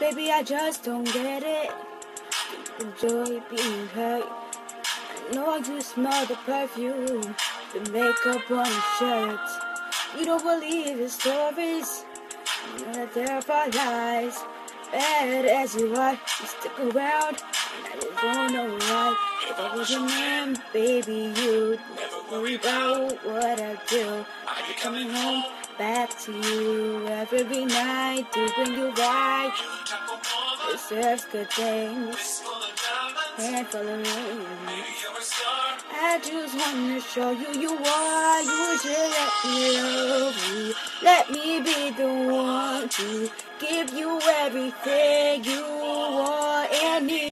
Baby, I just don't get it. Enjoy being hurt. I know you smell the perfume, the makeup on your shirt. You don't believe his stories, you know that they're all lies. Bad as you are, you stick around, and I just don't know why. If I was your man, baby, you'd never worry about what I do. I'd be coming home back to you every night to bring you right. Deserves good things, handful of rain. I just wanna show you you are. You should let me love you. Let me be the one to give you everything you want and need.